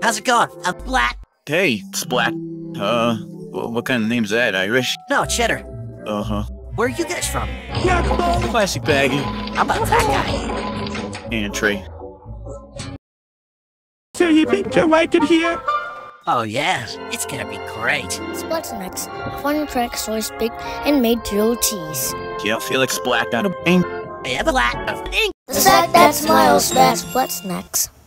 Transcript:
How's it going? I'm Splaat. Hey, Splaat. What kind of name's that? Irish? No, Cheddar. Uh-huh. Where are you guys from? Classic baggy. How about that guy? And Trey. So you think you'll like it here? Oh yeah, it's gonna be great. Splaat, a fun track source baked and made through cheese. Yeah, I feel like Splat out of ink. I have a lot of ink. The sack that smiles, that's Splaat Snacks.